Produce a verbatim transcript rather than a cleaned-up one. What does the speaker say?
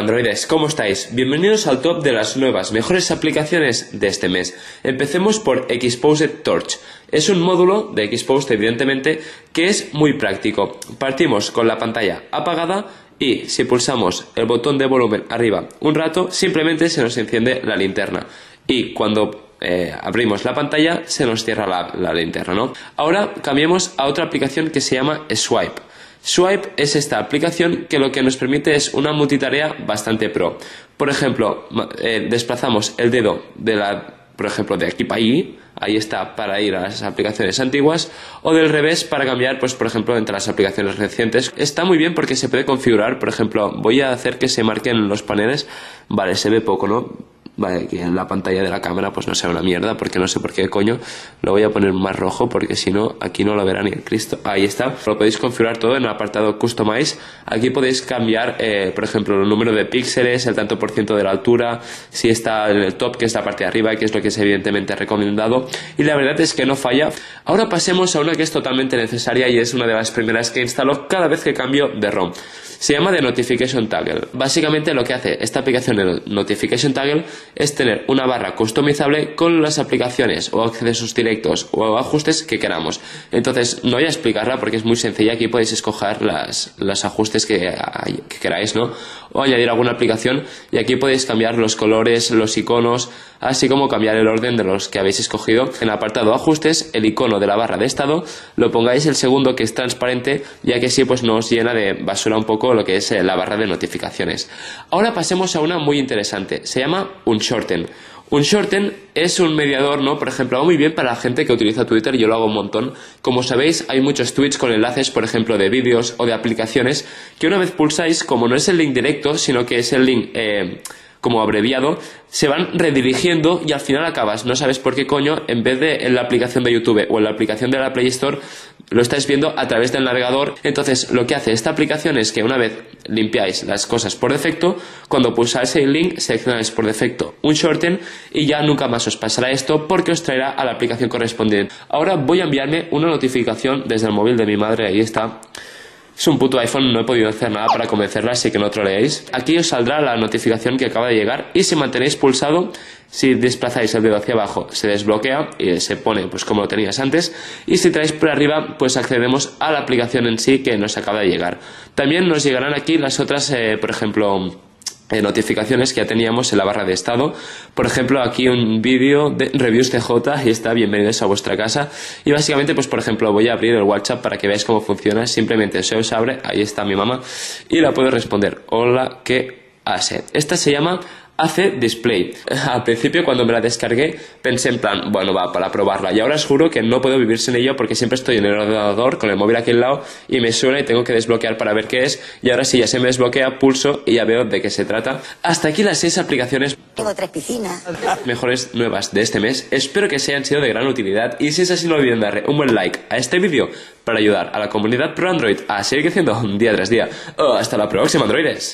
Androides, ¿cómo estáis? Bienvenidos al top de las nuevas, mejores aplicaciones de este mes. Empecemos por Xposed Torch. Es un módulo de Xposed, evidentemente, que es muy práctico. Partimos con la pantalla apagada y si pulsamos el botón de volumen arriba un rato, simplemente se nos enciende la linterna. Y cuando eh, abrimos la pantalla, se nos cierra la, la linterna, ¿no? Ahora cambiemos a otra aplicación que se llama Swipe. Swipe es esta aplicación que lo que nos permite es una multitarea bastante pro. Por ejemplo, eh, desplazamos el dedo de la, por ejemplo, de aquí para allí, ahí está para ir a las aplicaciones antiguas, o del revés para cambiar, pues por ejemplo, entre las aplicaciones recientes. Está muy bien porque se puede configurar, por ejemplo, voy a hacer que se marquen los paneles, vale, se ve poco, ¿no? Vale, que en la pantalla de la cámara pues no sea una mierda, porque no sé por qué coño lo voy a poner más rojo, porque si no aquí no lo verá ni el Cristo. Ahí está, lo podéis configurar todo en el apartado Customize. Aquí podéis cambiar, eh, por ejemplo, el número de píxeles, el tanto por ciento de la altura, si está en el top, que es la parte de arriba, que es lo que es evidentemente recomendado, y la verdad es que no falla. Ahora pasemos a una que es totalmente necesaria y es una de las primeras que instalo cada vez que cambio de ROM. Se llama The Notification Toggle. Básicamente lo que hace esta aplicación de Notification Toggle es tener una barra customizable con las aplicaciones o accesos directos o ajustes que queramos. Entonces no voy a explicarla porque es muy sencilla. Aquí podéis escoger las, los ajustes que, que queráis, ¿no? O añadir alguna aplicación, y aquí podéis cambiar los colores, los iconos, así como cambiar el orden de los que habéis escogido. En el apartado ajustes, el icono de la barra de estado lo pongáis el segundo, que es transparente, ya que así pues no os llena de basura un poco lo que es la barra de notificaciones. Ahora pasemos a una muy interesante. Se llama Unshorten. Unshorten es un mediador, ¿no? Por ejemplo, va muy bien para la gente que utiliza Twitter, yo lo hago un montón. Como sabéis, hay muchos tweets con enlaces, por ejemplo, de vídeos o de aplicaciones, que una vez pulsáis, como no es el link directo, sino que es el link eh, como abreviado, se van redirigiendo y al final acabas, no sabes por qué coño, en vez de en la aplicación de YouTube o en la aplicación de la Play Store, lo estáis viendo a través del navegador. Entonces lo que hace esta aplicación es que una vez limpiáis las cosas por defecto, cuando pulsáis el link seleccionáis por defecto Unshorten y ya nunca más os pasará esto, porque os traerá a la aplicación correspondiente. Ahora voy a enviarme una notificación desde el móvil de mi madre, ahí está. Es un puto iPhone, no he podido hacer nada para convencerla, así que no troleéis. Aquí os saldrá la notificación que acaba de llegar y si mantenéis pulsado, si desplazáis el dedo hacia abajo, se desbloquea y se pone pues como lo tenías antes, y si traéis por arriba, pues accedemos a la aplicación en sí que nos acaba de llegar. También nos llegarán aquí las otras, eh, por ejemplo, Eh, notificaciones que ya teníamos en la barra de estado. Por ejemplo, aquí un vídeo de Reviews C J y está, bienvenidos a vuestra casa. Y básicamente, pues por ejemplo, voy a abrir el WhatsApp para que veáis cómo funciona. Simplemente se os abre, ahí está mi mamá, y la puedo responder: hola, ¿qué hace? Esta se llama Hace Display. Al principio, cuando me la descargué, pensé en plan, bueno, va, para probarla, y ahora os juro que no puedo vivir sin ello porque siempre estoy en el ordenador con el móvil aquí al lado y me suena y tengo que desbloquear para ver qué es, y ahora sí, ya se me desbloquea, pulso y ya veo de qué se trata. Hasta aquí las seis aplicaciones Tengo tres piscinas mejores nuevas de este mes. Espero que se hayan sido de gran utilidad y si es así, no olviden darle un buen like a este vídeo para ayudar a la comunidad pro Android a seguir creciendo día tras día. Oh, hasta la próxima, androides.